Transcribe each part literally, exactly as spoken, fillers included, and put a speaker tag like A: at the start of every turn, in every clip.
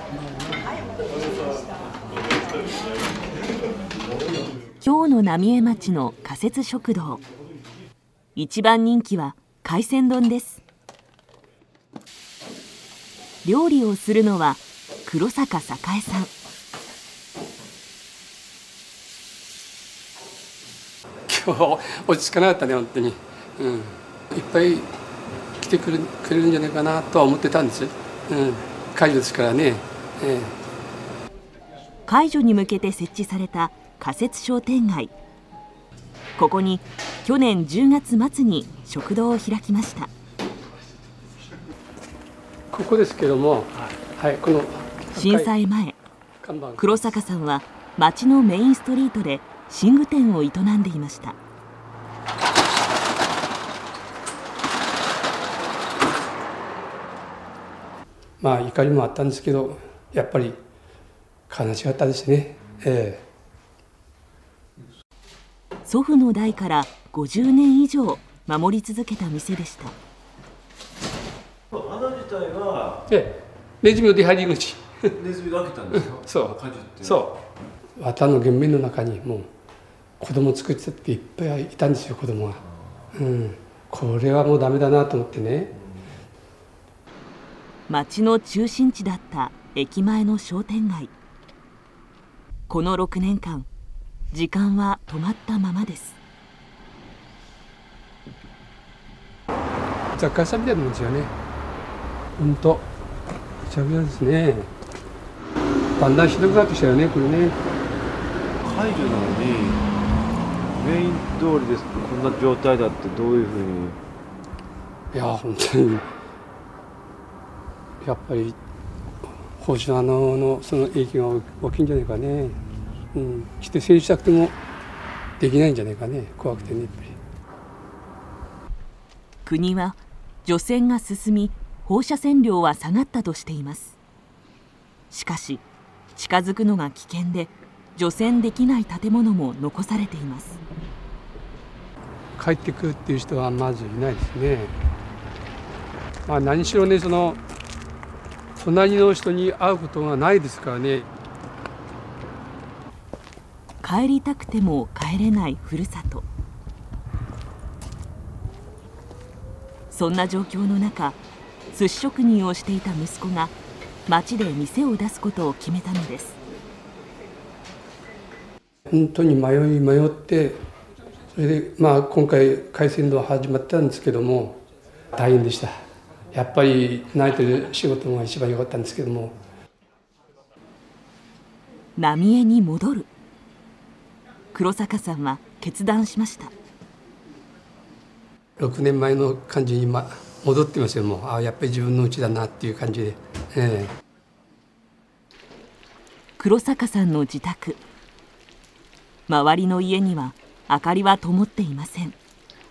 A: 今日の浪江町の仮設食堂、一番人気は海鮮丼です。料理をするのは黒坂栄さん。
B: 今日は落ち着かなかったね、本当に、うん、いっぱい来てくれ、くれるんじゃないかなとは思ってたんです、うん、解除ですからね、ええ、
A: 解除に向けて設置された仮設商店街、ここに去年じゅうがつ末に食堂を開きました。
B: ここですけども、はい、この
A: 震災前、黒坂さんは町のメインストリートで寝具店を営んでいました。
B: まあ怒りもあったんですけど、やっぱり悲しかったですね、ええ、
A: 祖父の代からごじゅうねん以上守り続けた店でした。
C: 穴自体は、
B: ええ、ネズミの出入り口。
C: ネズミが開けたんですか？
B: そう、そう。綿の原面の中にもう子供作ってたっていっぱいいたんですよ、子供が。うん、これはもうダメだなと思ってね。
A: 町の中心地だった駅前の商店街。このろくねんかん、時間は止まったままです。
B: 雑貨屋さんみたいなもんですよね。本当、めちゃめちゃですね。だんだんひどくなってきたよね、これね。
C: 解除なのにメイン通りです。こんな状態だってどういうふうに？
B: いや本当にやっぱり放射能のその影響が大きいんじゃないかね。うん、して整理したくてもできないんじゃないかね、怖くてね、やっぱり。
A: 国は除染が進み放射線量は下がったとしています。しかし近づくのが危険で除染できない建物も残されています。
B: 帰ってくるっていう人はまずいないですね。まあ何しろね、その隣の人に会うことがないですからね。
A: 帰りたくても帰れないふるさと。そんな状況の中、寿司職人をしていた息子が町で店を出すことを決めたのです。
B: 本当に迷い迷って、それでまあ今回海鮮丼始まったんですけども、大変でした。やっぱり慣れてる仕事が一番良かったんですけども。
A: 浪江に戻る。黒坂さんは決断しました。
B: ろくねんまえの感じに今戻ってますよ。もうあやっぱり自分の家だなっていう感じで、ええ、
A: 黒坂さんの自宅、周りの家には明かりは灯っていません。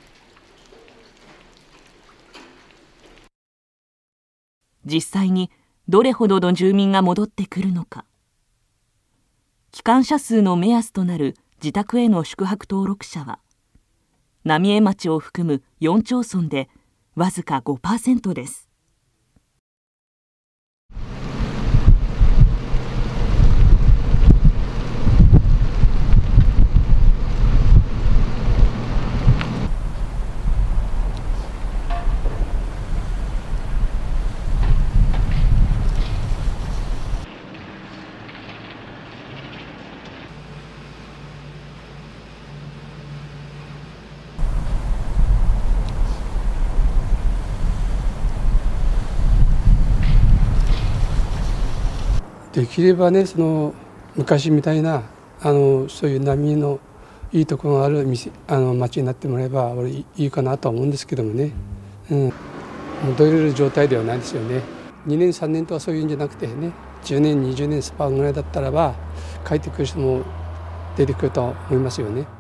A: 実際にどれほどの住民が戻ってくるのか。帰還者数の目安となる自宅への宿泊登録者は浪江町を含むよん町村でわずか ごパーセント です。
B: できればね、その昔みたいなあのそういう波のいいところがある店、あの町になってもらえば俺いいかなとは思うんですけどもね、うん、戻れる状態ではないですよね。にねんさんねんとかそういうんじゃなくてね、じゅうねんにじゅうねんスパンぐらいだったらば帰ってくる人も出てくると思いますよね。